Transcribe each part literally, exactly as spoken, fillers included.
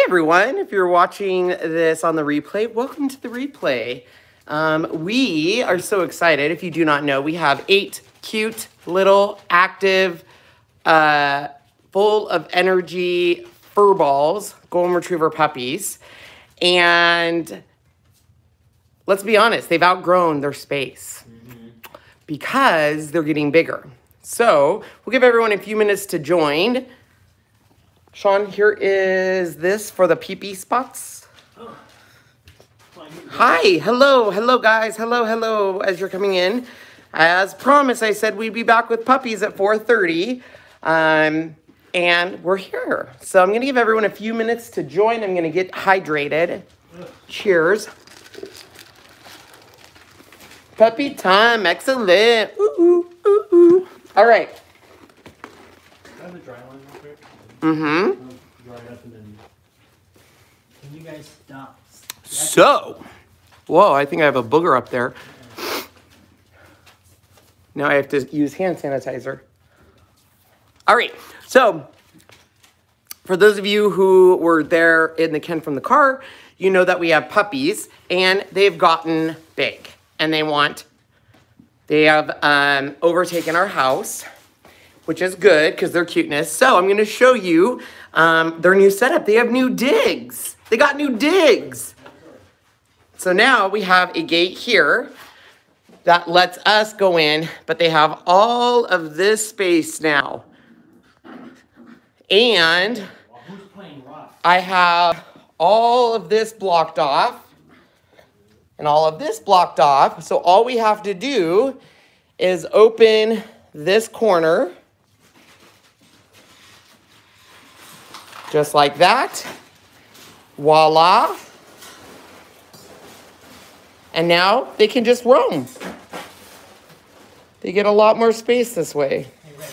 everyone, if you're watching this on the replay, welcome to the replay. Um, we are so excited. If you do not know, we have eight cute, little, active, uh, full of energy fur balls, golden retriever puppies. And let's be honest, they've outgrown their space mm-hmm. because they're getting bigger. So we'll give everyone a few minutes to join. Sean, here is this for the pee-pee spots. Oh. Hi, hello, hello guys, hello, hello, as you're coming in. As promised, I said we'd be back with puppies at four thirty, um, and we're here. So I'm gonna give everyone a few minutes to join. I'm gonna get hydrated. Cheers. Puppy time, excellent. Ooh, ooh, ooh, ooh. All right. Mm-hmm. Can you guys stop? So, whoa, I think I have a booger up there. Now I have to use hand sanitizer. All right, so for those of you who were there in the Ken from the car, you know that we have puppies and they've gotten big and they want, they have um, overtaken our house, which is good because they're cuteness. So I'm going to show you um, their new setup. They have new digs. They got new digs. So now we have a gate here that lets us go in, but they have all of this space now. And I have all of this blocked off and all of this blocked off. So all we have to do is open this corner. Just like that. Voila. And now they can just roam. They get a lot more space this way.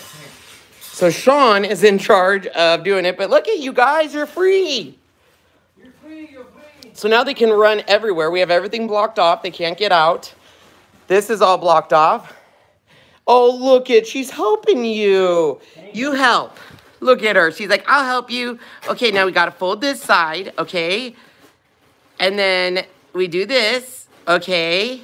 So Sean is in charge of doing it, but look at you guys, you're free. You're free, you're free. So now they can run everywhere. We have everything blocked off. They can't get out. This is all blocked off. Oh, look at, she's helping you. You help. Look at her. She's like, I'll help you. Okay, now we got to fold this side, okay? And then we do this, okay?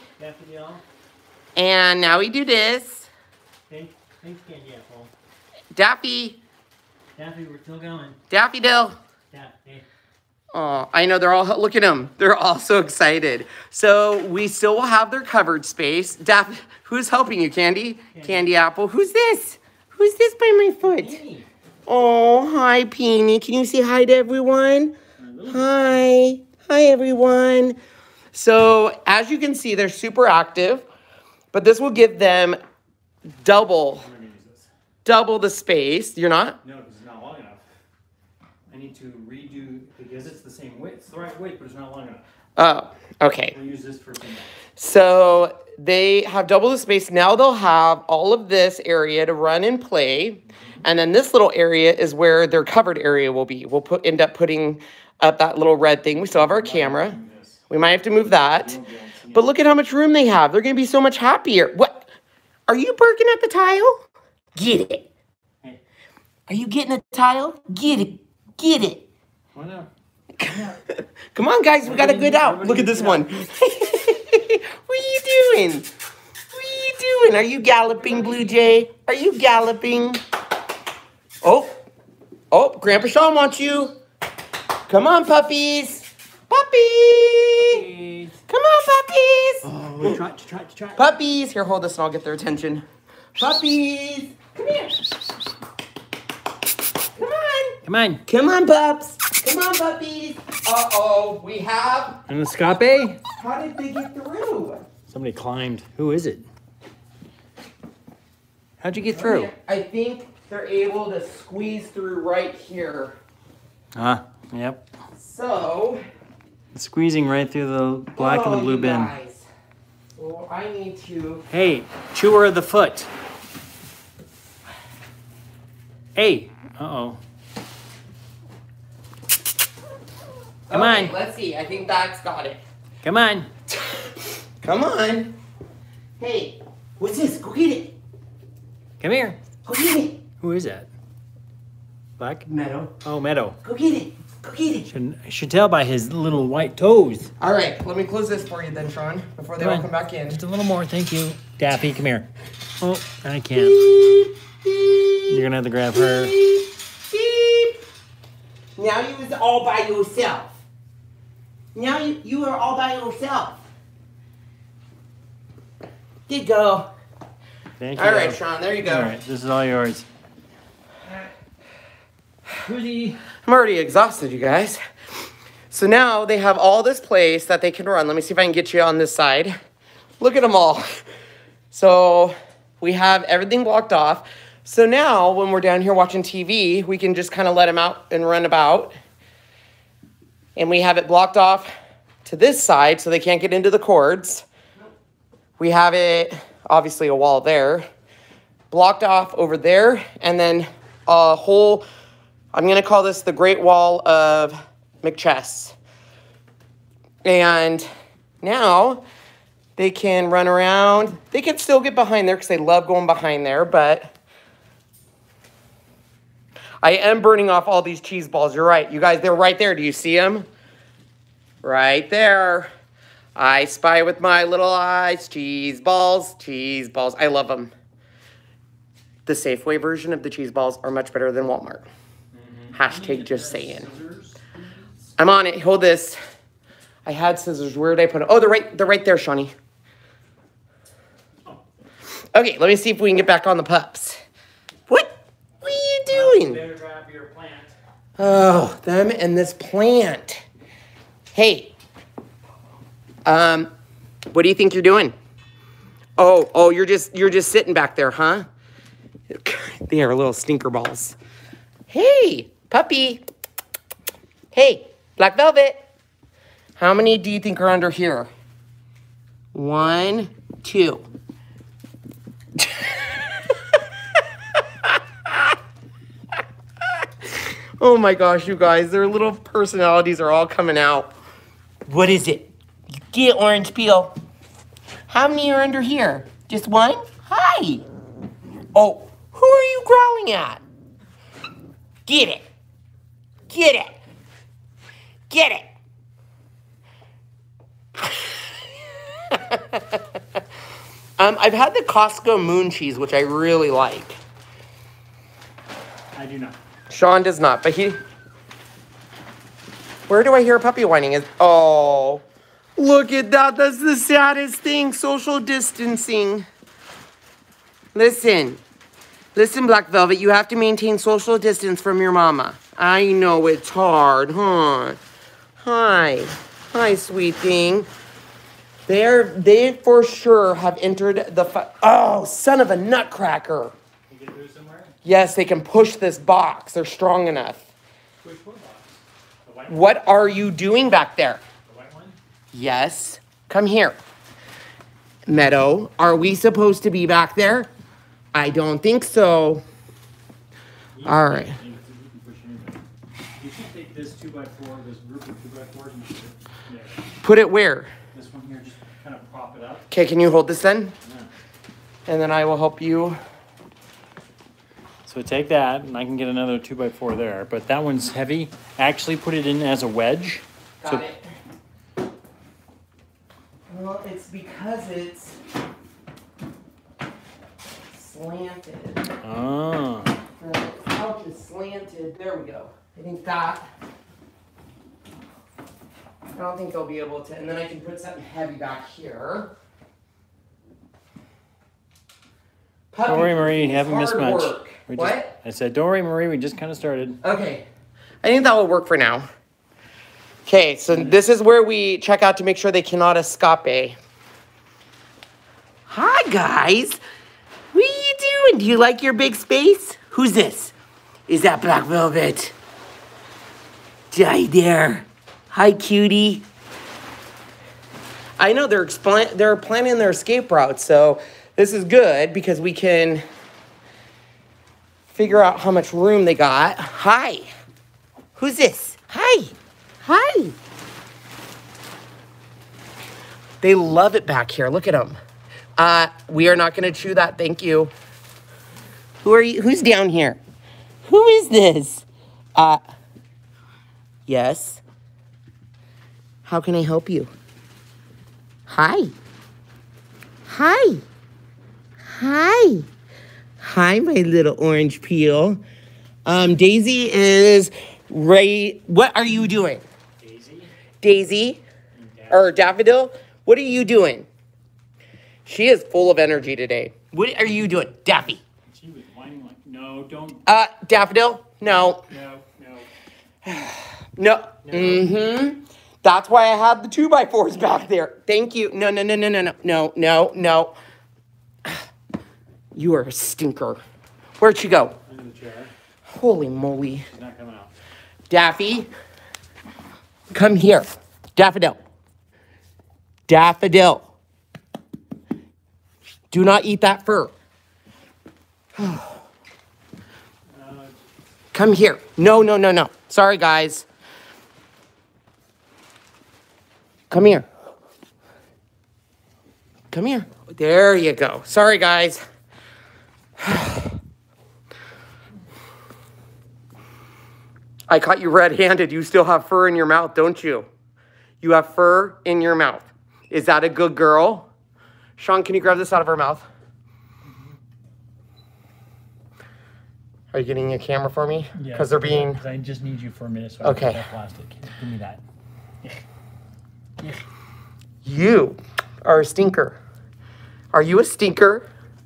And now we do this. Thanks, thanks, Candy Apple. Daffy. Daffy, we're still going. Daffy Dill. Daffy. Oh, I know. They're all, look at them. They're all so excited. So we still will have their covered space. Daffy, who's helping you, Candy? Candy, Candy Apple. Who's this? Who's this by my foot? Candy. Oh, hi, Peony. Can you say hi to everyone? Hi. Hi, everyone. So, as you can see, they're super active, but this will give them double, double the space. You're not? No, because it's not long enough. I need to redo, because it's the same width. It's the right width, but it's not long enough. Oh, okay. We'll use this for a So, they have double the space. Now they'll have all of this area to run and play. And then this little area is where their covered area will be. We'll put end up putting up that little red thing. We still have our camera. We might have to move that. But look at how much room they have. They're going to be so much happier. What? Are you barking at the tile? Get it. Are you getting a tile? Get it. Get it. Why not? Come on, guys. We got to get out. Look at this one. What are you doing? What are you doing? Are you galloping, Blue Jay? Are you galloping? Oh, oh, Grandpa Sean wants you. Come on, puppies. Puppies. Come on, puppies. Oh, try, try, try. Puppies. Here, hold this and I'll get their attention. Puppies. Come here. Come on. Come on. Come on, pups. Come on, puppies. Uh-oh, we have... An escape? How did they get through? Somebody climbed. Who is it? How'd you get through? I think they're able to squeeze through right here. Ah, yep. So... It's squeezing right through the black oh, and the blue bin. Guys. Well, I need to... Hey, chewer of the foot. Hey. Uh-oh. Come okay, on. Let's see. I think that's got it. Come on. Come on. Hey, what's this? Go get it. Come here. Go get it. Who is that? Black? Meadow. Oh, Meadow. Go get it. Go get it. Should, I should tell by his little white toes. All right, let me close this for you then, Sean, before they Come all on. come back in. Just a little more, thank you. Daffy, come here. Oh, I can't. Beep, beep, You're gonna have to grab her. beep, beep. Now you was all by yourself. Now you, you are all by yourself. Good girl. Thank you. All right, Sean, there you go. All right, this is all yours. Woody. I'm already exhausted, you guys. So now they have all this place that they can run. Let me see if I can get you on this side. Look at them all. So we have everything blocked off. So now when we're down here watching T V, we can just kind of let them out and run about. And we have it blocked off to this side so they can't get into the cords. We have it, obviously a wall there, blocked off over there, and then a whole, I'm gonna call this the Great Wall of McChess. And now they can run around. They can still get behind there because they love going behind there, but I am burning off all these cheese balls. You're right, you guys, they're right there. Do you see them? Right there. I spy with my little eyes. Cheese balls, cheese balls. I love them. The Safeway version of the cheese balls are much better than Walmart. Mm-hmm. Hashtag just saying. Scissors, I'm on it. Hold this. I had scissors. Where did I put them? Oh, they're right, they're right there, Shawnee. Okay, let me see if we can get back on the pups. What? What are you doing? Better grab your plant. Oh, them and this plant. Hey. Um, what do you think you're doing? Oh, oh, you're just you're just sitting back there, huh? They are little stinker balls. Hey, puppy. Hey, black velvet. How many do you think are under here? One, two. Oh my gosh, you guys, their little personalities are all coming out. What is it? Get orange peel. How many are under here? Just one? Hi. Oh, who are you growling at? Get it. Get it. Get it. um, I've had the Costco moon cheese, which I really like. I do not. Sean does not, but he... Where do I hear a puppy whining? Is Oh, look at that. That's the saddest thing. Social distancing. Listen. Listen, Black Velvet. You have to maintain social distance from your mama. I know it's hard, huh? Hi. Hi, sweet thing. They're, they for sure have entered the... Fi oh, son of a nutcracker. You can do it somewhere? Yes, they can push this box. They're strong enough. Which one box? The white one? What are you doing back there? The white one? Yes. Come here. Meadow, are we supposed to be back there? I don't think so. You All right. You can push it in. You should take this two by four, this group of two by fours, and put it there. Put it where? This one here, just kind of prop it up. Okay, can you hold this then? Yeah. And then I will help you. So take that, and I can get another two by four there. But that one's heavy. Actually, put it in as a wedge. Got so it. Well, it's because it's slanted. Oh. The couch is slanted. There we go. I think that. I don't think they'll be able to. And then I can put something heavy back here. Puppy Don't worry, Marie, you is haven't missed hard much. work. We What? Just, I said, don't worry, Marie, we just kind of started. Okay. I think that will work for now. Okay, so this is where we check out to make sure they cannot escape. Hi, guys. What are you doing? Do you like your big space? Who's this? Is that Black Velvet? Hi there. Hi, cutie. I know they're expl- they're planning their escape route, so this is good because we can figure out how much room they got. Hi. Who's this? Hi. Hi. They love it back here. Look at them. Uh, we are not going to chew that. Thank you. Who are you? Who's down here? Who is this? Uh, Yes. How can I help you? Hi. Hi. Hi. Hi, my little orange peel. Um, Daisy is right. What are you doing? Daisy. Daisy or Daffodil? What are you doing? She is full of energy today. What are you doing, Daffy? She was whining like, no, don't. Uh, Daffodil? No. No, no. No. No. Mm-hmm. That's why I had the two by fours back there. Thank you. No, no, no, no, no, no, no, no, no. You are a stinker. Where'd she go? In the chair. Holy moly. She's not coming out. Daffy, come here. Daffodil. Daffodil. Do not eat that fur. Uh, Come here. No, no, no, no. Sorry, guys. Come here. Come here. There you go. Sorry, guys. I caught you red-handed. You still have fur in your mouth, don't you? You have fur in your mouth. Is that a good girl? Sean, can you grab this out of her mouth? Are you getting a camera for me? Yeah. Because they're being... I just need you for a minute so Okay. I can get that plastic. Give me that. Yeah. Yeah. You are a stinker. Are you a stinker?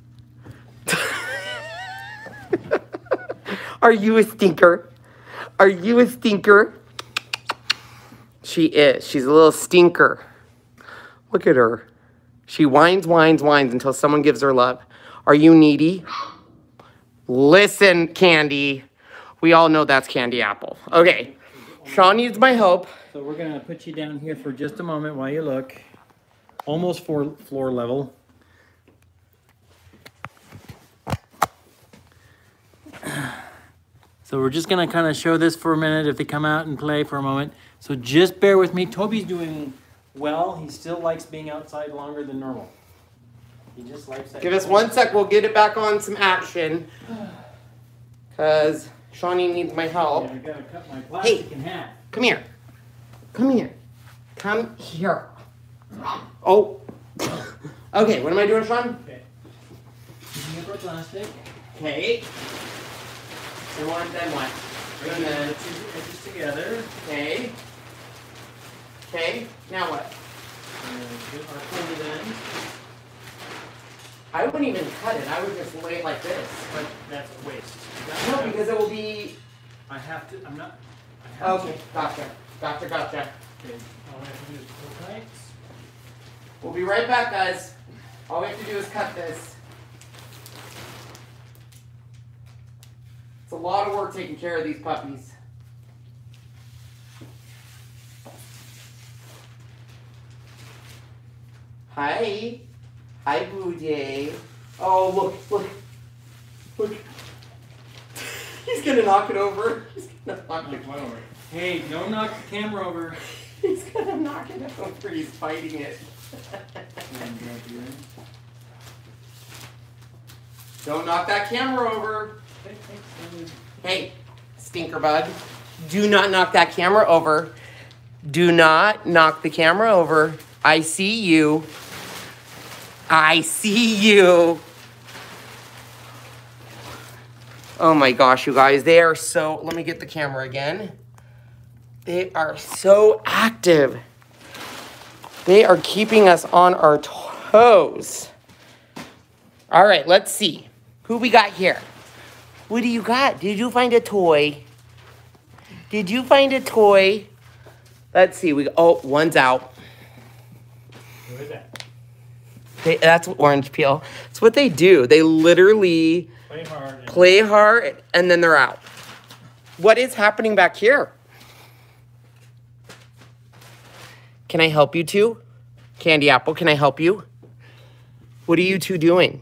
Are you a stinker? Are you a stinker? She is. She's a little stinker. Look at her. She whines, whines, whines until someone gives her love. Are you needy? Listen, Candy. We all know that's Candy Apple. Okay. Sean needs my help. So we're going to put you down here for just a moment while you look. Almost for floor level. So we're just going to kind of show this for a minute if they come out and play for a moment. So just bear with me. Toby's doing well. He still likes being outside longer than normal. He just likes that. Give us one sec. We'll get it back on some action. Because Shawnee needs my help. Yeah, I got to cut my plastic Hey. in half. Come here. Come here. Come here. Oh. Okay, what am I doing, Sean? Okay. Picking up our plastic. Okay. And what, then what? Bring the edges together. Okay. Okay, now what? And get our pointed end. I wouldn't even cut it. I would just lay it like this. But that's a waste. No, because it will be... I have to, I'm not, I have Okay, to. gotcha. Gotcha, gotcha. Okay, all I have to do is pull tight. We'll be right back, guys. All we have to do is cut this. It's a lot of work taking care of these puppies. Hi. Hi, Boo Day. Oh, look, look. Look. He's gonna knock it over. He's gonna knock it Knock what over? Hey, don't knock the camera over. He's gonna knock it over. He's fighting it. And grab your end. Don't knock that camera over. Okay, thanks. Hey, stinker bug. Do not knock that camera over. Do not knock the camera over. I see you. I see you. Oh my gosh, you guys. They are so... Let me get the camera again. They are so active. They are keeping us on our toes. All right, let's see. Who we got here? What do you got? Did you find a toy? Did you find a toy? Let's see. We oh, one's out. Who is that? They, that's orange peel. It's what they do. They literally Play hard. And play hard and then they're out. What is happening back here? Can I help you two? Candy Apple, can I help you? What are you two doing?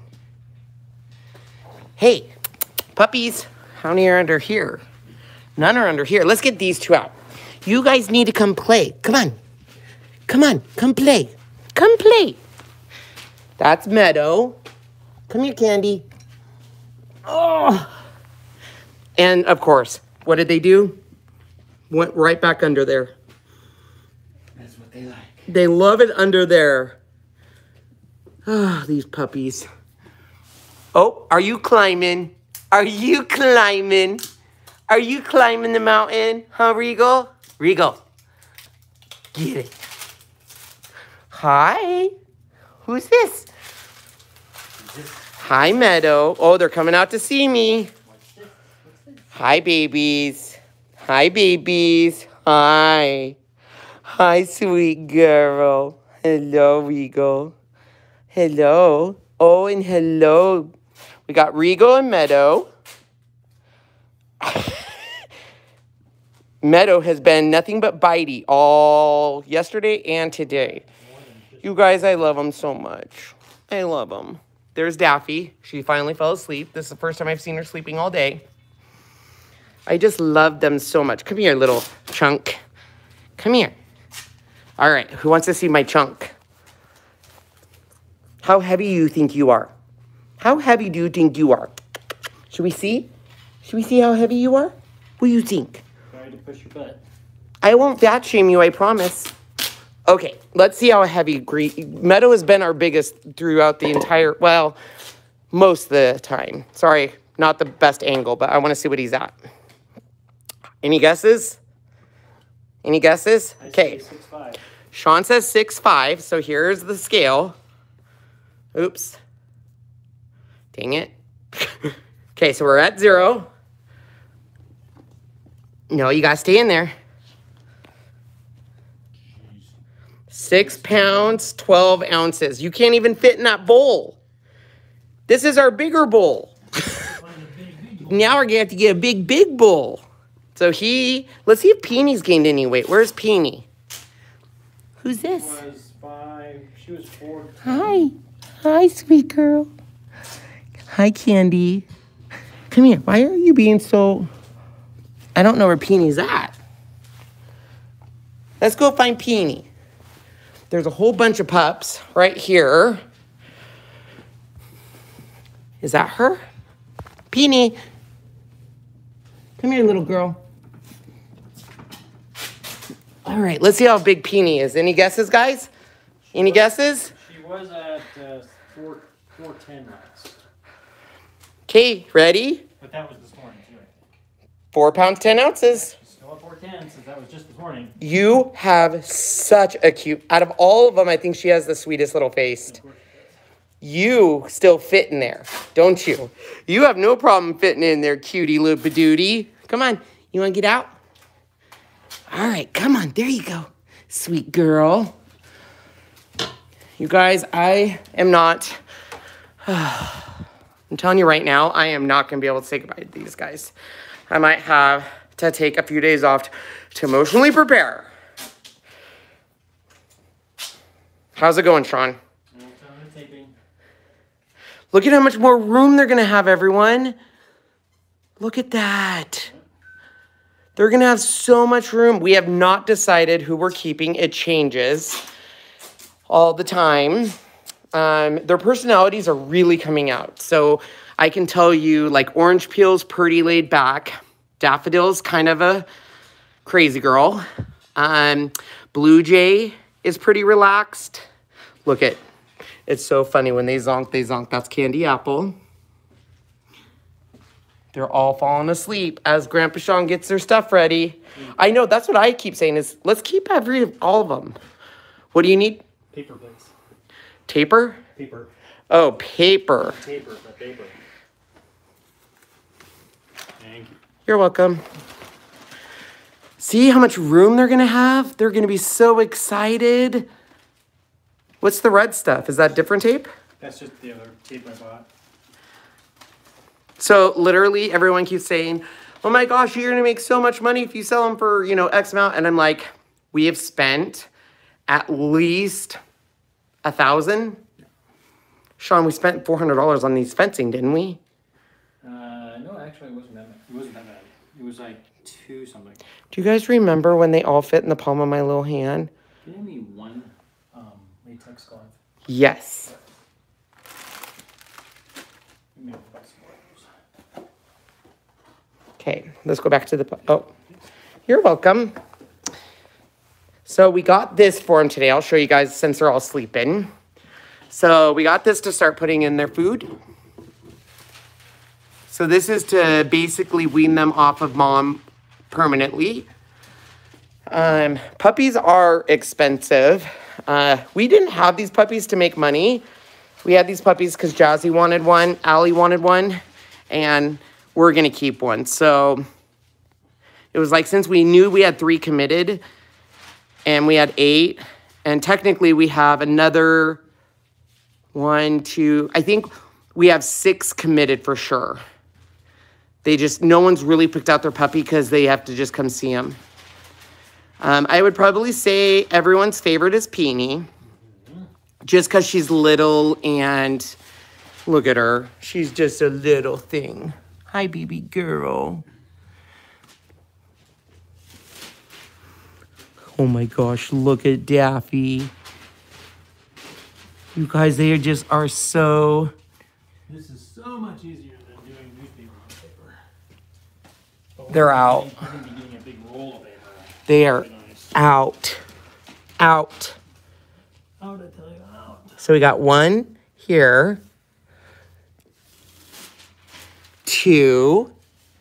Hey, puppies, how many are under here? None are under here. Let's get these two out. You guys need to come play. Come on. Come on, come play. Come play. That's Meadow. Come here, Candy. Oh. And of course, what did they do? went right back under there. That's what they like. They love it under there. Ah, oh, these puppies. Oh, are you climbing? Are you climbing? Are you climbing the mountain? Huh, Regal? Regal. Get it. Hi. Who's this? Hi, Meadow. Oh, they're coming out to see me. Hi, babies. Hi, babies. Hi. Hi, sweet girl. Hello, Regal. Hello. Oh, and hello. We got Regal and Meadow. Meadow has been nothing but bitey all yesterday and today. You guys, I love them so much. I love them. There's Daffy. She finally fell asleep. This is the first time I've seen her sleeping all day. I just love them so much. Come here, little chunk. Come here. All right, who wants to see my chunk? How heavy do you think you are? How heavy do you think you are? Should we see? Should we see how heavy you are? What do you think? Try to push your butt. I won't fat shame you, I promise. Okay, let's see how heavy Green Meadow has been our biggest throughout the entire, well, most of the time. Sorry, not the best angle, but I want to see what he's at. Any guesses? Any guesses? Okay. Sean says six five, so here's the scale. Oops. Dang it. Okay, so we're at zero. No, you gotta stay in there. Six pounds, twelve ounces. You can't even fit in that bowl. This is our bigger bowl. Now we're gonna have to get a big, big bowl. So he, let's see if Peeny's gained any weight. Where's Peeny? Who's this? She was five, she was four. Hi. Hi, sweet girl. Hi, Candy. Come here. Why are you being so... I don't know where Peeny's at. Let's go find Peeny. There's a whole bunch of pups right here. Is that her? Peeny. Come here, little girl. All right, let's see how big Peeny is. Any guesses, guys? Any guesses? She was at uh, four, four ten last. Okay, ready? But that was this morning, too, I think. Four pounds, ten ounces. She's still at four ten, since that was just this morning. You have such a cute... Out of all of them, I think she has the sweetest little face. You still fit in there, don't you? You have no problem fitting in there, cutie loop-a-doodie. Come on, you want to get out? All right, come on, there you go. Sweet girl. You guys, I am not... I'm telling you right now, I am not going to be able to say goodbye to these guys. I might have to take a few days off to emotionally prepare. How's it going, Sean? Look at how much more room they're going to have, everyone. Look at that. They're going to have so much room. We have not decided who we're keeping. It changes all the time. Um, their personalities are really coming out. So I can tell you, like, Orange Peel's pretty laid back. Daffodil's kind of a crazy girl. Um, Blue Jay is pretty relaxed. Look at, it's so funny when they zonk, they zonk. That's Candy Apple. They're all falling asleep as Grandpa Sean gets their stuff ready. I know, that's what I keep saying is, let's keep every, all of them. What do you need? Paper, please. Taper? Paper. Oh, paper. Paper, but paper. Thank you. You're welcome. See how much room they're going to have? They're going to be so excited. What's the red stuff? Is that different tape? That's just the other tape I bought. So literally everyone keeps saying, oh my gosh, you're going to make so much money if you sell them for, you know, X amount. And I'm like, we have spent at least a thousand. Sean, we spent four hundred dollars on these fencing, didn't we? Uh, no, actually it wasn't that bad. It wasn't that bad. It was like two something. Do you guys remember when they all fit in the palm of my little hand? Give me one um, latex glove. Yes. Give me Okay, let's go back to the, oh, You're welcome. So we got this for them today. I'll show you guys since they're all sleeping. So we got this to start putting in their food. So this is to basically wean them off of mom permanently. Um, puppies are expensive. Uh, we didn't have these puppies to make money. We had these puppies because Jazzy wanted one, Allie wanted one, and we're going to keep one. So it was like, since we knew we had three committed and we had eight, and technically we have another one, two, I think we have six committed for sure. They just, no one's really picked out their puppy because they have to just come see them. Um, I would probably say everyone's favorite is Peony, just because she's little and look at her. She's just a little thing. Hi, baby girl. Oh my gosh, look at Daffy. You guys, they just are so... This is so much easier than doing newspaper on paper. Oh, they're out. You're going to be getting a big roll of paper. They are nice. out. Out. Out, I tell you, out. So we got one here. Two.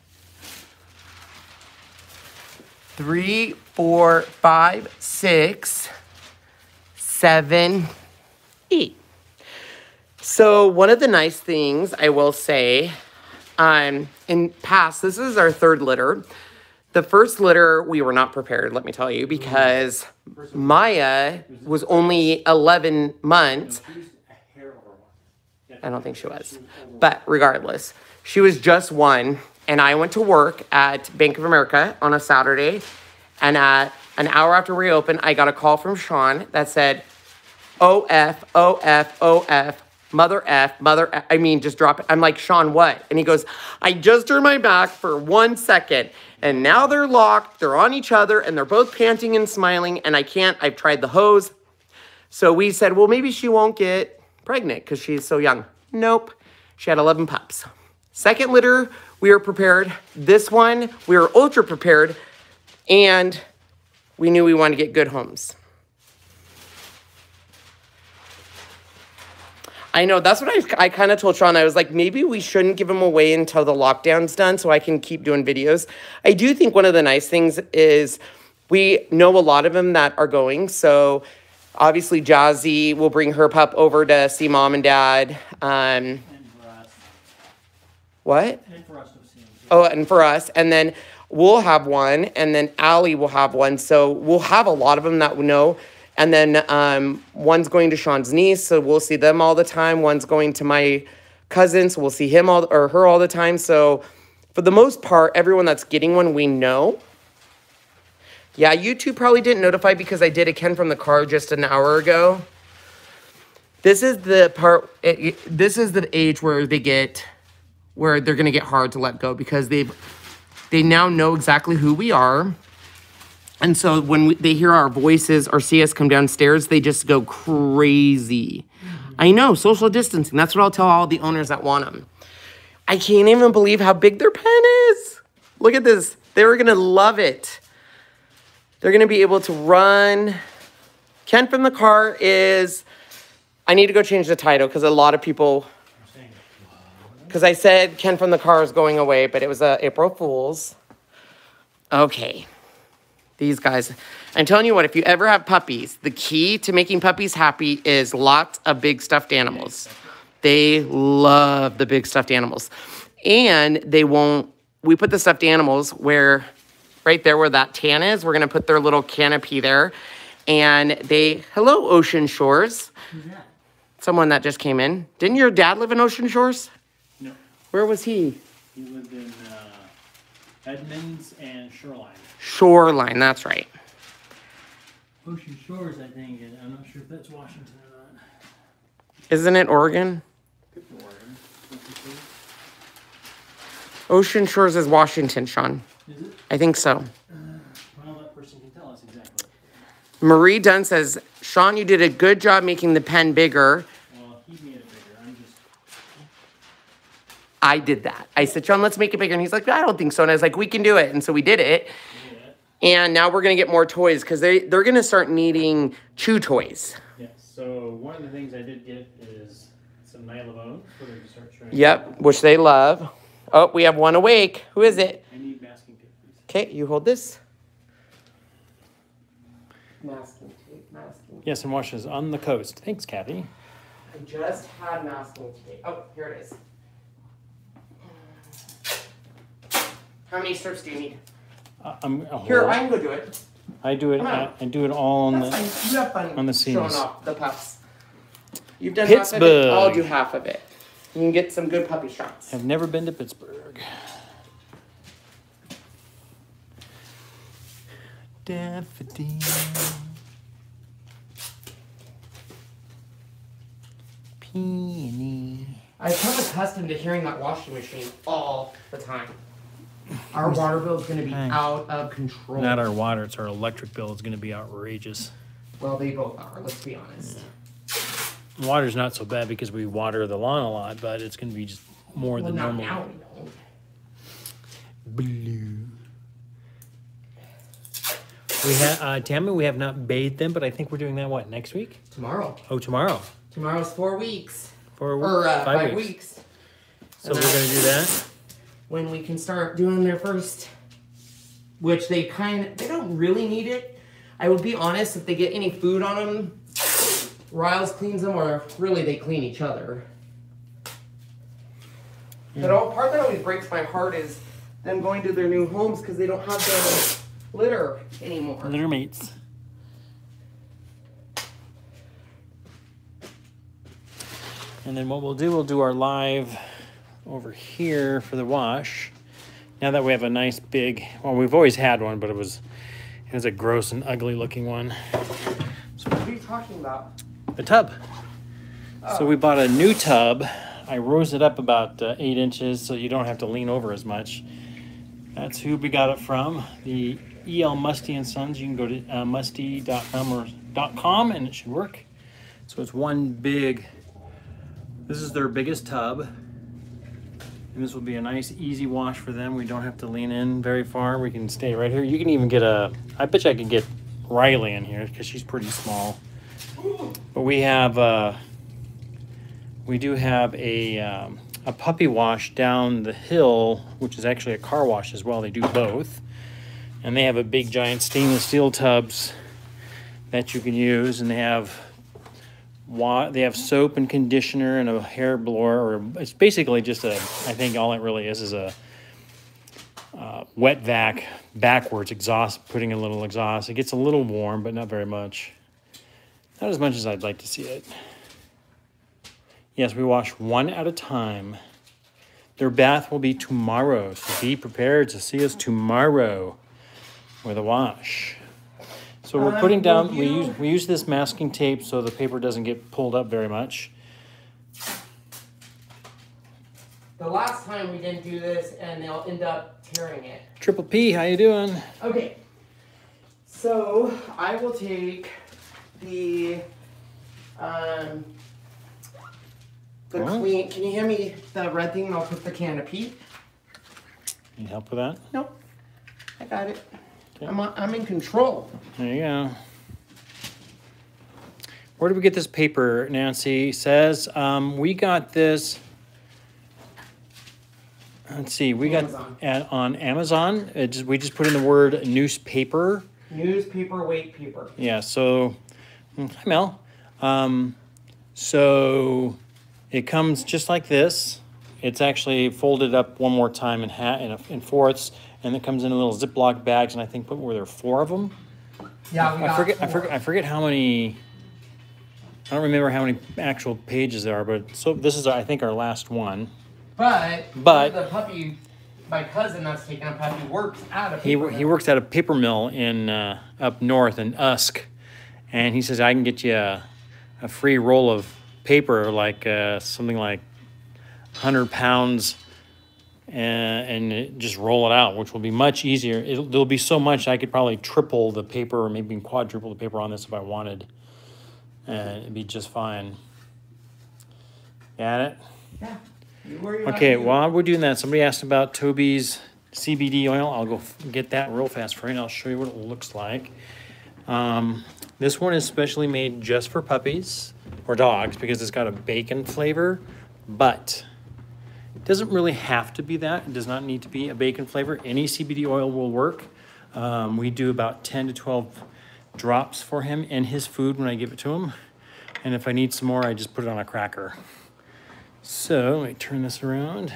Three, four, five, six, seven, eight. So one of the nice things I will say, um, in past, this is our third litter. The first litter, we were not prepared, let me tell you, because Maya was only eleven months. I don't think she was, but regardless, she was just one. And I went to work at Bank of America on a Saturday. And at an hour after we opened, I got a call from Sean that said, O F, O F, O F, mother F, mother F. I mean, just drop it. I'm like, Sean, what? And he goes, I just turned my back for one second. And now they're locked. They're on each other. And they're both panting and smiling. And I can't. I've tried the hose. So we said, well, maybe she won't get pregnant because she's so young. Nope. She had eleven pups. Second litter, we were prepared. This one, we were ultra prepared, and we knew we wanted to get good homes. I know, that's what I, I kind of told Sean. I was like, maybe we shouldn't give them away until the lockdown's done so I can keep doing videos. I do think one of the nice things is we know a lot of them that are going. So obviously Jazzy will bring her pup over to see mom and dad. Um, What? And for us to see them too. Oh, and for us. And then we'll have one. And then Allie will have one. So we'll have a lot of them that we know. And then um, one's going to Sean's niece. So we'll see them all the time. One's going to my cousin. So we'll see him all or her all the time. So for the most part, everyone that's getting one, we know. Yeah, YouTube probably didn't notify because I did a Ken from the car just an hour ago. This is the part. It, it, this is the age where they get... where they're going to get hard to let go because they've, they now know exactly who we are. And so when we, they hear our voices or see us come downstairs, they just go crazy. Mm-hmm. I know, social distancing. That's what I'll tell all the owners that want them. I can't even believe how big their pen is. Look at this. They're going to love it. They're going to be able to run. Ken from the car is, I need to go change the title because a lot of people... Because I said Ken from the car is going away, but it was a April Fool's. Okay. These guys. I'm telling you what, if you ever have puppies, the key to making puppies happy is lots of big stuffed animals. They love the big stuffed animals. And they won't, we put the stuffed animals where, right there where that tan is, we're going to put their little canopy there. And they, hello, Ocean Shores. Who's that? Someone that just came in. Didn't your dad live in Ocean Shores? No. Where was he? He lived in uh, Edmonds and Shoreline. Shoreline, that's right. Ocean Shores, I think, and I'm not sure if that's Washington or not. Isn't it Oregon? Oregon. Ocean Shores is Washington, Sean. Is it? I think so. Uh, well, that person can tell us exactly. Marie Dunn says, Sean, you did a good job making the pen bigger. Well, he made it bigger. I'm just... I did that. I said, Sean, let's make it bigger. And he's like, I don't think so. And I was like, we can do it. And so we did it. Yeah. And now we're going to get more toys because they, they're going to start needing chew toys. Yeah, so one of the things I did get is some nylabone for them to start showing. Yep, which they love. Oh, we have one awake. Who is it? I need masking tape, please. Okay, you hold this. Masking tape, masking tape. Yes, and washes on the coast. Thanks, Kathy. I just had masking tape. Oh, here it is. How many strips do you need? Uh, I'm a Here, whole- I can go do it. I do it. I, I do it all on That's the. fine. You have fun on the showing seams. off the pups. You've done half of it. Pittsburgh. I'll do half of it. You can get some good puppy shots. I've never been to Pittsburgh. Daffodil. Peony. I've come accustomed to hearing that washing machine all the time. Our water bill is going to be Hey. out of control. Not our water, it's our electric bill. It's going to be outrageous. Well, they both are, let's be honest. Water's not so bad because we water the lawn a lot, but it's going to be just more Well, than not normal. now, we don't. Blue. We have, uh, Tammy, we have not bathed them, but I think we're doing that, what, next week? Tomorrow. Oh, tomorrow. Tomorrow's four weeks. For Or uh, five, five weeks. weeks. So And we're going to do that. When we can start doing their first, which they kind of, they don't really need it. I would be honest, if they get any food on them, Riles cleans them, or really they clean each other. Yeah. But all part that always breaks my heart is them going to their new homes because they don't have the litter anymore. Litter mates. And then what we'll do, we'll do our live over here for the wash. Now that we have a nice big, well, we've always had one, but it was it was a gross and ugly looking one. So What are you talking about? the tub. Oh. So we bought a new tub. I rose it up about uh, eight inches so you don't have to lean over as much. That's who we got it from. The E L Musty and Sons. You can go to uh, musty dot com or .com and it should work. So it's one big, this is their biggest tub. And this will be a nice easy wash for them. We don't have to lean in very far. We can stay right here. You can even get a, I bet you I could get Riley in here because she's pretty small. But we have, uh, we do have a, um, a puppy wash down the hill, which is actually a car wash as well. They do both. And they have a big giant stainless steel tubs that you can use. And they have wa they have soap and conditioner and a hair blower. Or it's basically just a, I think all it really is is a uh, wet vac backwards exhaust, putting a little exhaust. It gets a little warm, but not very much. Not as much as I'd like to see it. Yes, we wash one at a time. Their bath will be tomorrow, so be prepared to see us tomorrow with a wash. So we're Uh, putting down, will we you- use, we use this masking tape so the paper doesn't get pulled up very much. The last time we didn't do this and they'll end up tearing it. Triple P, how you doing? Okay, so I will take the, um, the What? clean, can you hand me the red thing and I'll put the canopy? Need help with that? Nope, I got it. Okay. I'm, on- I'm in control. There you go. Where did we get this paper, Nancy says? Um, we got this, let's see, we got Amazon. at, on Amazon. It just, we just put in the word newspaper. Newspaper, weight paper. Yeah, so, mm, hi Mel. Um, so it comes just like this. It's actually folded up one more time in, ha in, a, in fourths, and it comes in little Ziploc bags, and I think, what were there, four of them? Yeah, we I got forget, I four. forget, I forget how many, I don't remember how many actual pages there are, but so this is, I think, our last one. But, But- the puppy, my cousin that's taking a puppy works at a He, paper he mill. works at a paper mill in, uh, up north in Usk, and he says, I can get you a, a free roll of paper, like uh, something like one hundred pounds, and, and it- just roll it out, which will be much easier. It'll, there'll be so much I could probably triple the paper or maybe quadruple the paper on this if I wanted. And it'd be just fine. Got it? Yeah. You worry about Okay, you. while we're doing that, somebody asked about Toby's C B D oil. I'll go get that real fast for you, and I'll show you what it looks like. Um, this one is specially made just for puppies or dogs because it's got a bacon flavor, but it doesn't really have to be that. It does not need to be a bacon flavor. Any C B D oil will work. Um, we do about ten to twelve drops for him and his food when I give it to him. And if I need some more, I just put it on a cracker. So let me turn this around.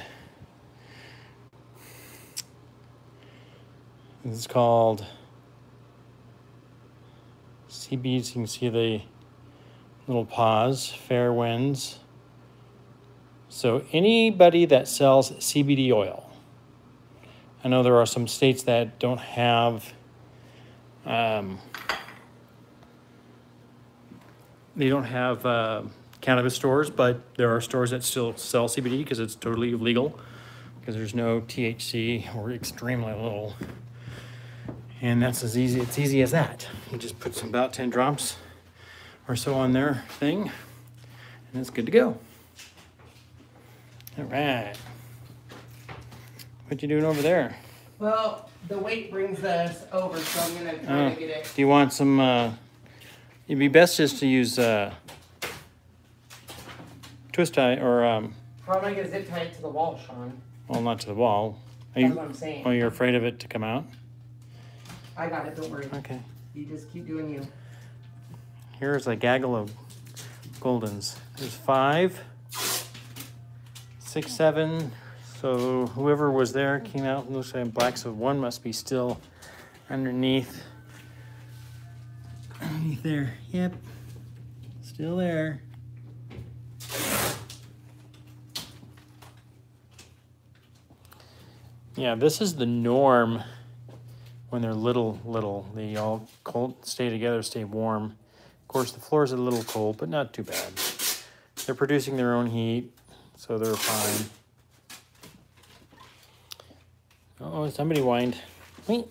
This is called C B. So you can see the little paws, fair winds. So anybody that sells C B D oil, I know there are some states that don't have, um, they don't have uh, cannabis stores, but there are stores that still sell C B D because it's totally legal, because there's no T H C or extremely little. And that's as easy, it's easy as that. You just put some about ten drops or so on their thing, and it's good to go. All right. What you doing over there? Well, the weight brings us over, so I'm gonna try Oh, to get it. do you want some, uh, it'd be best just to use uh, twist tie or, um, How am I gonna zip tie it to the wall, Sean? well, not to the wall. Are That's you, what I'm saying. oh, you're afraid of it to come out? I got it, don't worry. Okay. You just keep doing you. Here's a gaggle of Goldens. There's five, six, seven. So whoever was there came out. Looks like black, so one must be still underneath. Underneath there. Yep. Still there. Yeah, this is the norm when they're little, little. They all cold, stay together, stay warm. Of course, the floors are a little cold, but not too bad. They're producing their own heat, so they're fine. Oh, somebody whined. Wait.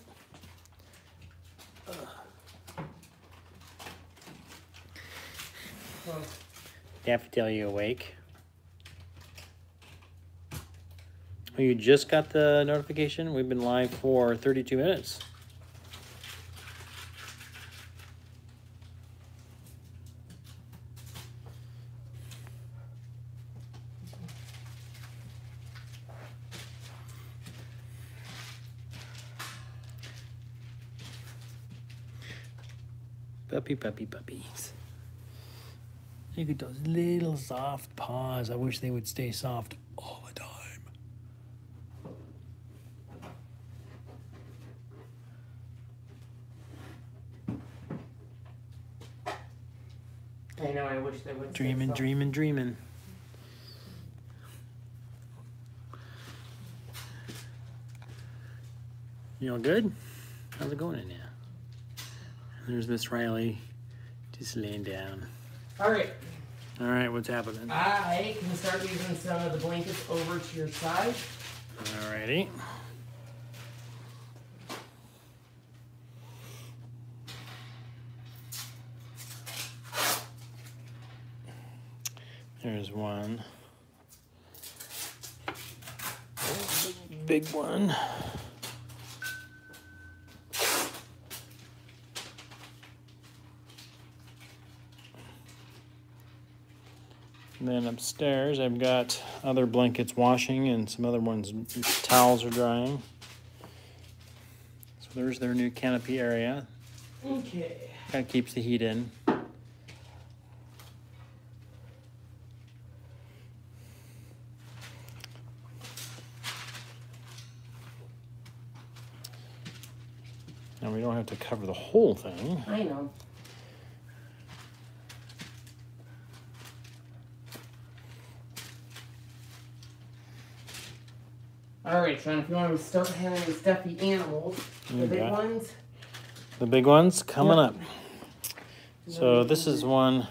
Daffodil, you awake? Oh, you just got the notification? We've been live for thirty-two minutes. Puppy, puppy, puppies. Look at those little soft paws. I wish they would stay soft all the time. I know, I wish they would. Dreaming, dreaming, dreaming. You all good? How's it going in there? There's Miss Riley just laying down. All right. All right, what's happening? I can start using some of the blankets over to your side. All righty. There's one. Big one. And then upstairs, I've got other blankets washing and some other ones, towels are drying. So there's their new canopy area. Okay. Kind of keeps the heat in. Now we don't have to cover the whole thing. I know. All right, Sean, if you want to start having these stuffy animals, You the big got it. ones. The big ones coming Yep. up. So this is one,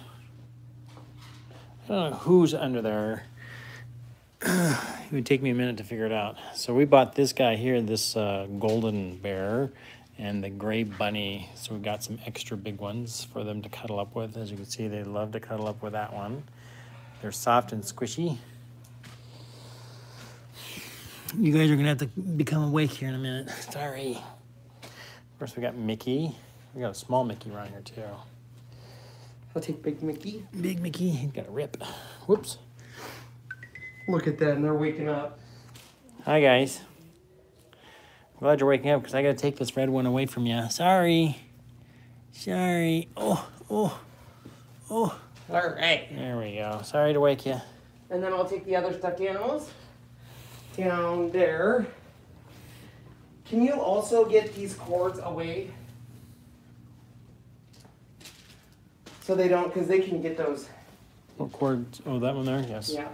I don't know who's under there. It would take me a minute to figure it out. So we bought this guy here, this uh, golden bear, and the gray bunny. So we got some extra big ones for them to cuddle up with. As you can see, they love to cuddle up with that one. They're soft and squishy. You guys are gonna have to become awake here in a minute. Sorry. Of course, we got Mickey. We got a small Mickey around here too. I'll take Big Mickey. Big Mickey, he's got a rip. Whoops. Look at that, and they're waking up. Hi guys. Glad you're waking up because I gotta take this red one away from you. Sorry. Sorry. Oh, oh, oh. All right. There we go. Sorry to wake you. And then I'll take the other stuffed animals down there. Can you also get these cords away? So they don't, because they can get those. What cord? Oh, that one there? Yes. Yeah.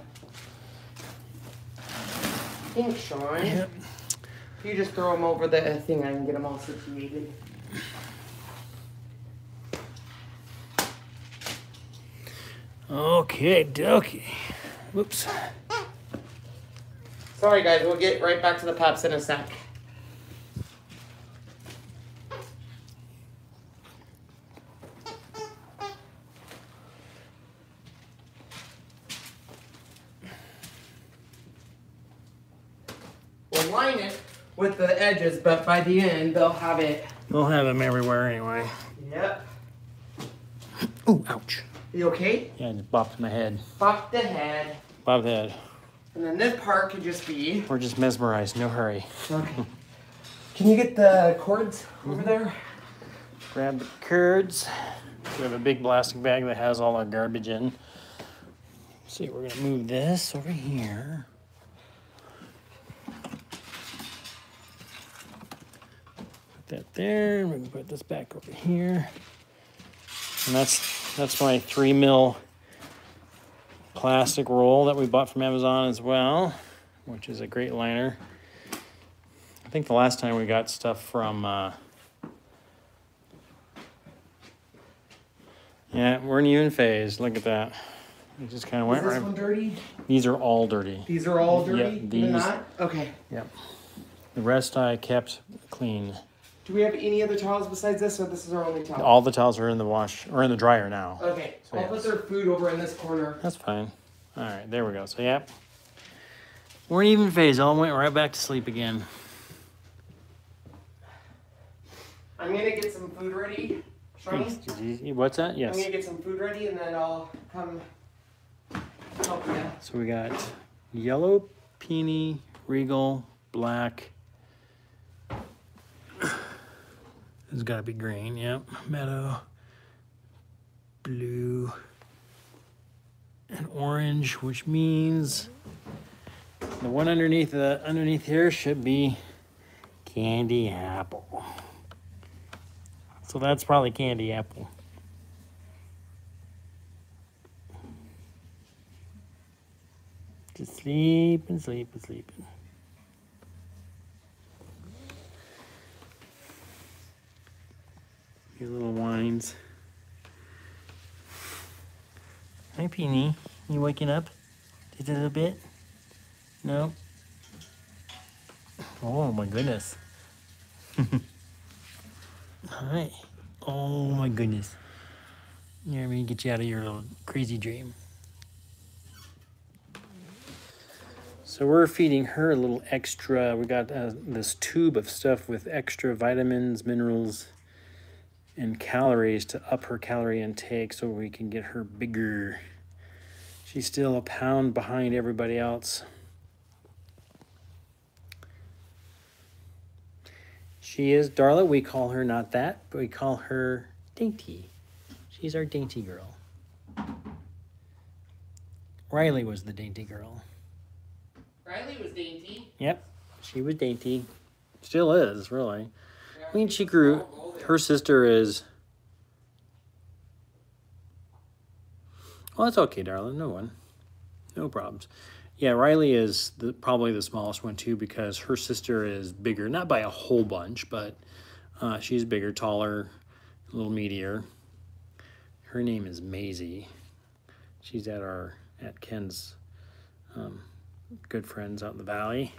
Thanks, Sean. Yep. If you just throw them over the thing, I can get them all situated. Okay, dokie. Whoops. Sorry, guys. We'll get right back to the pups in a sec. We'll line it with the edges, but by the end, they'll have it. We'll have them everywhere anyway. Yep. Ooh, ouch. You okay? Yeah, I just bopped my head. Pop the head. Bopped the head. And then this part could just be. We're just mesmerized, no hurry. Okay. Can you get the cords over there? Grab the curds. We have a big plastic bag that has all our garbage in. Let's see, we're gonna move this over here. Put that there, and we can put this back over here. And that's that's my three mil plastic roll that we bought from Amazon as well, which is a great liner. I think the last time we got stuff from, uh, yeah, we're in even phase. Look at that. It just kind of went Is this right. one dirty? These are all dirty. These are all dirty? Yeah, Even these- not? Okay. Yep. The rest I kept clean. Do we have any other towels besides this, or this is our only towel? All the towels are in the wash, or in the dryer now. Okay. So, I'll yes. put their food over in this corner. That's fine. All right, there we go. So, yep. We're in even phase. All went right back to sleep again. I'm going to get some food ready. Shawnee? What's that? Yes. I'm going to get some food ready, and then I'll come help you. So we got yellow, peony, regal, black. It's got to be green, yep. Meadow, blue, and orange, which means the one underneath the underneath here should be candy apple. So that's probably candy apple. Just sleep and sleep and sleep. Your little whines. Hi, Peony. You waking up? Just a little bit? No? Oh, my goodness. Hi. Oh, my goodness. Yeah, let me get you out of your little crazy dream. So we're feeding her a little extra. We got uh, this tube of stuff with extra vitamins, minerals, and calories to up her calorie intake so we can get her bigger. She's still a pound behind everybody else. She is Darla. We call her not that, but we call her Dainty. She's our dainty girl. Riley was the dainty girl. Riley was dainty. Yep, she was dainty. Still is, really. I mean, she grew. Her sister is. Oh, that's okay, darling. No one. No problems. Yeah, Riley is the, probably the smallest one, too, because her sister is bigger. Not by a whole bunch, but uh, she's bigger, taller, a little meatier. Her name is Maisie. She's at our at Ken's um, good friends out in the valley.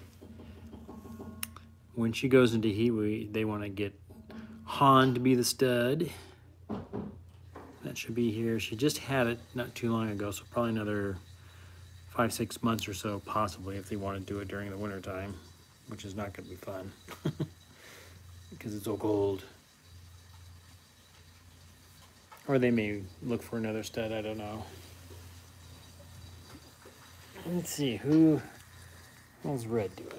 When she goes into heat, we they want to get Han to be the stud. That should be here. She just had it not too long ago, so probably another five, six months or so, possibly, if they want to do it during the winter time. which is not going to be fun because it's all gold. Or they may look for another stud, I don't know. Let's see, who, how's red doing?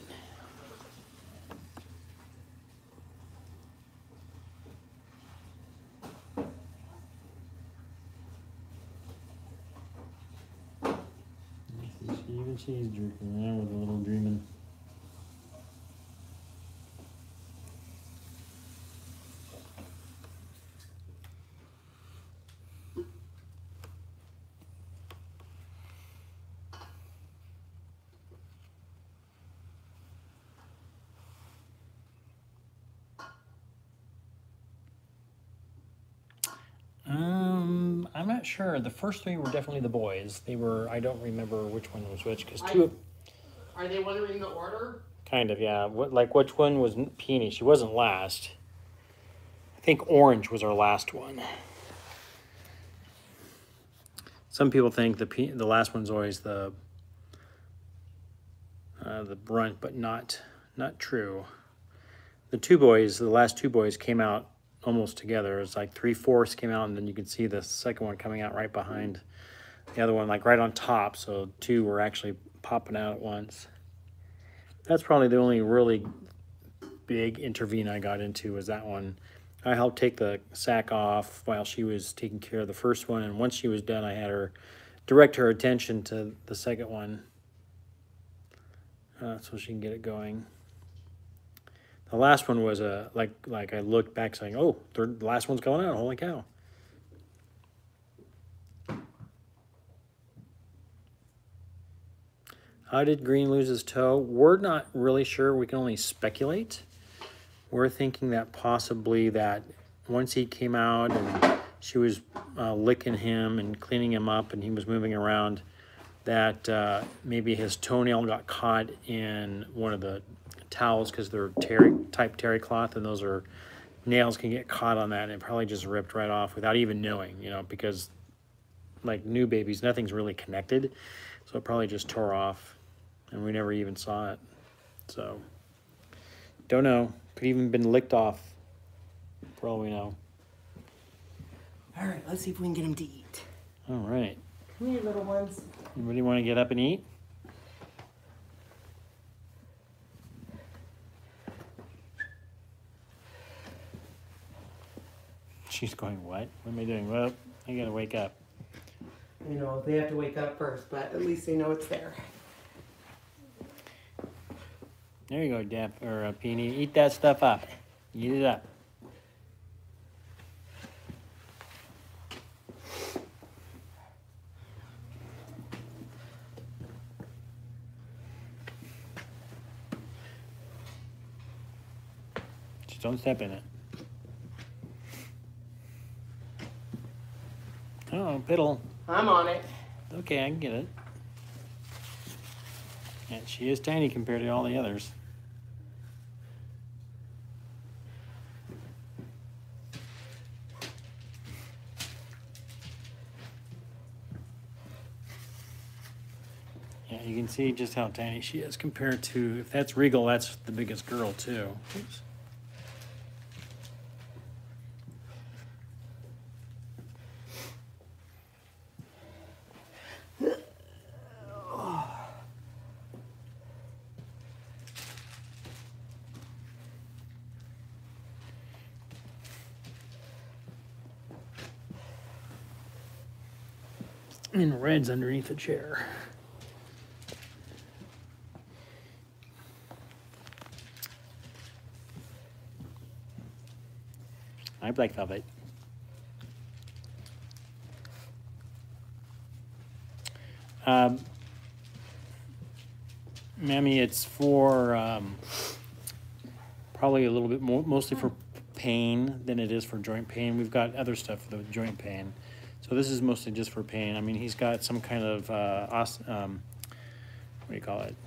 Even she's jerking around with a little dreaming. Um, I'm not sure. The first three were definitely the boys. They were, I don't remember which one was which, because two... I, are they wondering the order? Kind of, yeah. What, like, which one was Peony? She wasn't last. I think orange was our last one. Some people think the Pe the last one's always the uh, the brunt, but not not true. The two boys, the last two boys came out almost together. It's like three-fourths came out, and then you can see the second one coming out right behind the other one, like right on top. So two were actually popping out at once. That's probably the only really big intervene I got into was that one. I helped take the sack off while she was taking care of the first one, and once she was done, I had her direct her attention to the second one uh, so she can get it going. The last one was a like like I looked back saying, "Oh, third, the last one's going out! Holy cow!" How did Green lose his toe? We're not really sure. We can only speculate. We're thinking that possibly that once he came out and she was uh, licking him and cleaning him up and he was moving around, that uh, maybe his toenail got caught in one of the towels because they're terry type terry cloth, and those are nails can get caught on that, and it probably just ripped right off without even knowing, you know, because like new babies, nothing's really connected, so it probably just tore off, and we never even saw it. So don't know. Could even been licked off, for all we know. All right, let's see if we can get him to eat. All right. Come here, little ones. Anybody want to get up and eat? She's going, what? What am I doing? Well, I gotta wake up. You know, they have to wake up first, but at least they know it's there. There you go, Dap, or uh, Peony. Eat that stuff up. Eat it up. Just don't step in it. Oh, Piddle. I'm on it. Okay, I can get it. And she is tiny compared to all the others. Yeah, you can see just how tiny she is compared to, if that's Regal, that's the biggest girl too. Oops. And Red's underneath the chair. Hi, Black Velvet. Um, Mammy, it's for um, probably a little bit more, mostly for pain than it is for joint pain. We've got other stuff for the joint pain. So this is mostly just for pain. I mean, he's got some kind of, uh, os um, what do you call it?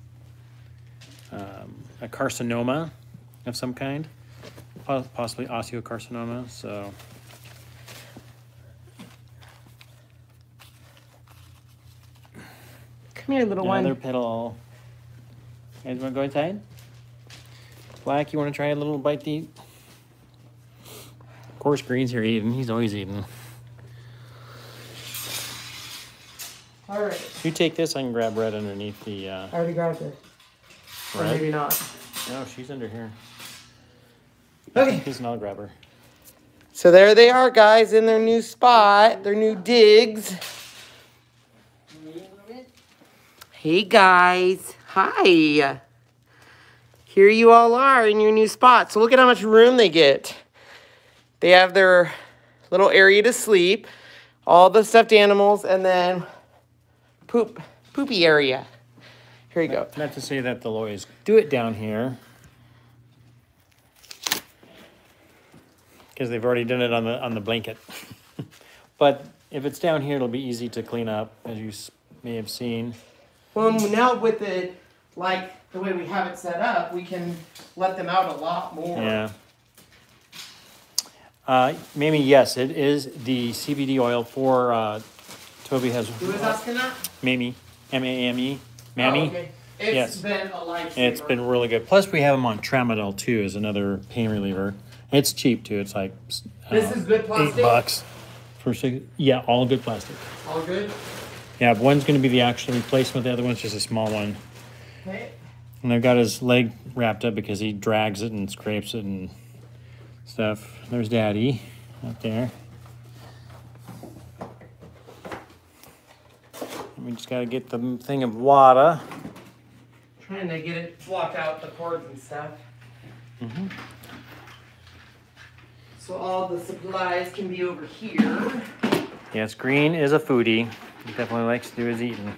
Um, a carcinoma of some kind, possibly osteocarcinoma, so. Come here, little one. Another pedal. You guys want to go inside? Black, you want to try a little bite to eat? Of course, Green's here eating. He's always eating. All right. You take this, I can grab Red underneath the... Uh, I already grabbed it. Or Red? maybe not. No, she's under here. Okay. This and I'll grab her. So there they are, guys, in their new spot, their new digs. Hey, guys. Hi. Here you all are in your new spot. So look at how much room they get. They have their little area to sleep, all the stuffed animals, and then poop, poopy area. Here you go. Not to say that they'll always do it down here, because they've already done it on the on the blanket. But if it's down here, it'll be easy to clean up, as you may have seen. Well, now with the, like, the way we have it set up, we can let them out a lot more. Yeah. Uh, Mamie, yes, it is the C B D oil for, uh, Toby has... Who is asking that? Mamie, M A M E, Mammy. Oh, okay. It's Yes. been a lifesaver. It's been really good. Plus, we have them on Tramadol, too, as another pain reliever. It's cheap, too. It's like uh, This is good plastic? eight bucks. For six, yeah, all good plastic. All good? Yeah, one's going to be the actual replacement. The other one's just a small one. Okay. And I've got his leg wrapped up because he drags it and scrapes it and stuff. There's Daddy up there. We just got to get the thing of water. Trying to get it, block out the cords and stuff. Mm-hmm. So all the supplies can be over here. Yes, Green is a foodie. He definitely likes to do his eating.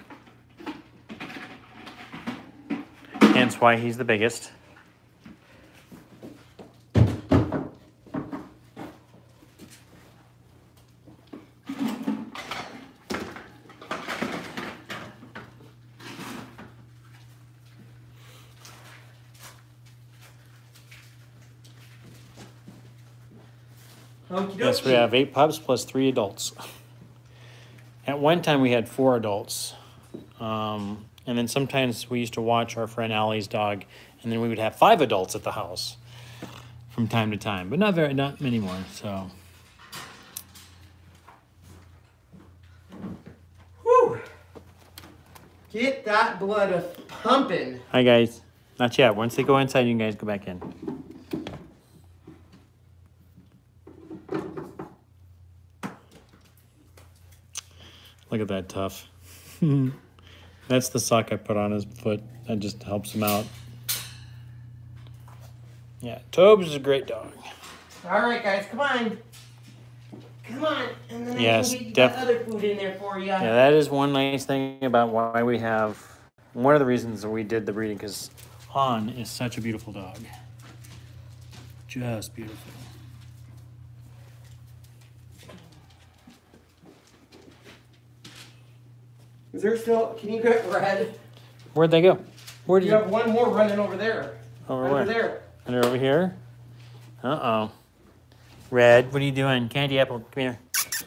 Hence why he's the biggest. Okie Yes, we dokie. have eight pups plus three adults. At one time, we had four adults. Um, and then sometimes we used to watch our friend Allie's dog, and then we would have five adults at the house from time to time, but not very, not many more. So, Whew. Get that blood a pumping. hi guys. Not yet. Once they go inside, you guys go back in. Look at that tough. That's the sock I put on his foot. That just helps him out. Yeah, Tobes is a great dog. All right, guys, come on. Come on. And then Yes, I can get def- that other food in there for you. Yeah, that is one nice thing about why we have, one of the reasons that we did the breeding, because Han is such a beautiful dog. Just beautiful. Is there still, can you get Red? Where'd they go? Where did You have one more running over there. Over Under where? there. Under over here? Uh-oh. Red, what are you doing? Candy apple, come here.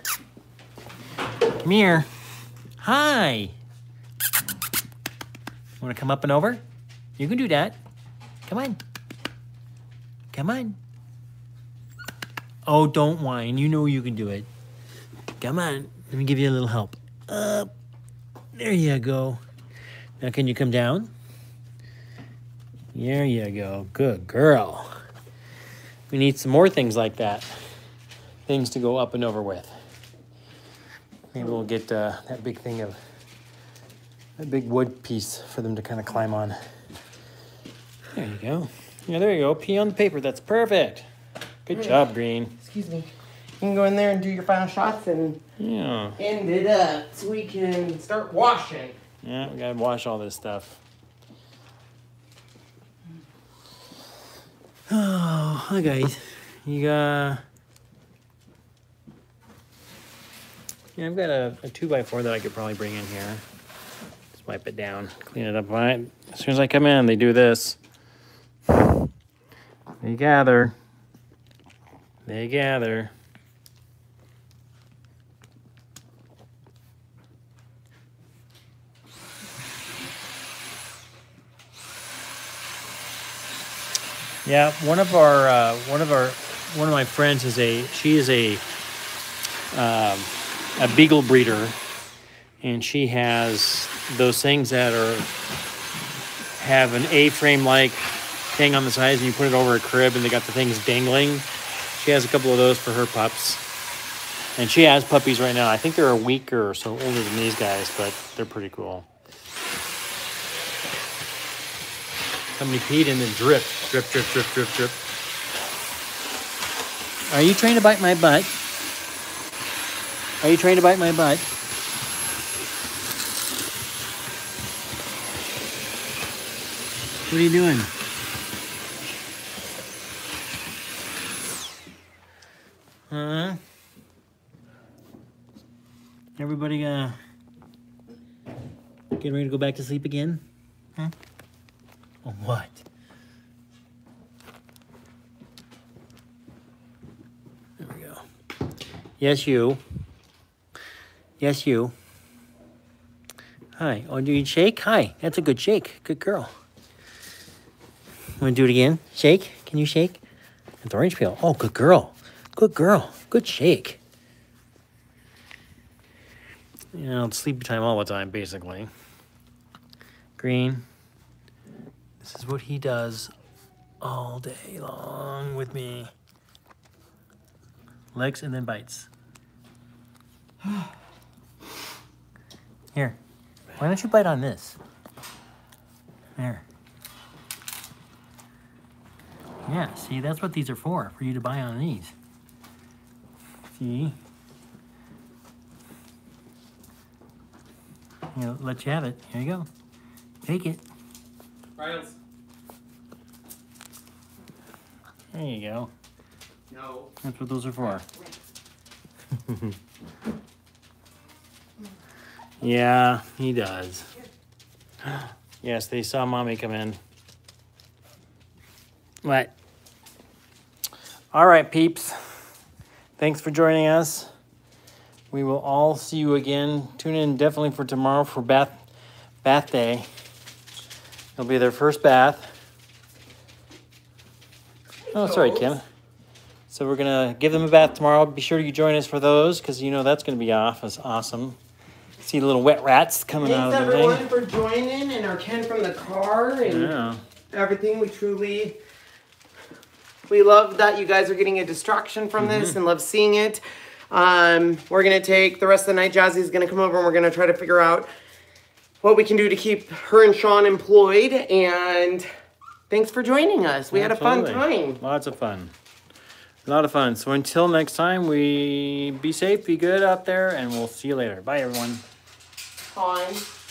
Come here. Hi. Want to come up and over? You can do that. Come on. Come on. Oh, don't whine. You know you can do it. Come on. Let me give you a little help. Up. There you go. Now can you come down? There you go. Good girl. We need some more things like that. Things to go up and over with. Maybe we'll get uh, that big thing of, a big wood piece for them to kind of climb on. There you go. Yeah, there you go. Pee on the paper. That's perfect. Good job, Green. Excuse me. You can go in there and do your final shots and Yeah. end it up so we can start washing. Yeah, we gotta wash all this stuff. Oh, hi guys. You got... Yeah, I've got a, a two by four that I could probably bring in here. Just wipe it down, clean it up. Right. As soon as I come in, they do this. They gather. They gather. Yeah, one of our uh, one of our one of my friends is a she is a um, a beagle breeder, and she has those things that are have an A-frame like thing on the sides, and you put it over a crib, and they got the things dangling. She has a couple of those for her pups, and she has puppies right now. I think they're a week or so older than these guys, but they're pretty cool. Somebody peed and then drip, drip, drip, drip, drip, drip. Are you trying to bite my butt? Are you trying to bite my butt? What are you doing? Huh? Everybody uh, getting ready to go back to sleep again? Huh? Oh, what? There we go. Yes, you. Yes, you. Hi. Oh, do you shake? Hi. That's a good shake. Good girl. Want to do it again? Shake? Can you shake? That's orange peel. Oh, good girl. Good girl. Good shake. You know, it's sleepy time all the time, basically. Green. This is what he does all day long with me. Legs and then bites. Here. Why don't you bite on this? There. Yeah, see, that's what these are for, for you to bite on these. See? You know, let you have it. Here you go. Take it. Riles. There you go. No. That's what those are for. Yeah, he does. Yes, they saw Mommy come in. What? All right, peeps. Thanks for joining us. We will all see you again. Tune in definitely for tomorrow for bath bath day. It'll be their first bath. Oh, sorry, Kim. So we're gonna give them a bath tomorrow. Be sure you join us for those, because you know that's gonna be off. That's awesome. See the little wet rats coming Thanks out of the everyone thing. for joining, and our Ken from the car and Yeah. everything. We truly, we love that you guys are getting a distraction from Mm-hmm. this and love seeing it. Um, we're gonna take the rest of the night. Jazzy's gonna come over and we're gonna try to figure out what we can do to keep her and Sean employed. And thanks for joining us. We Absolutely. had a fun time. Lots of fun. A lot of fun. So until next time, we be safe, be good out there, and we'll see you later. Bye, everyone. Fun.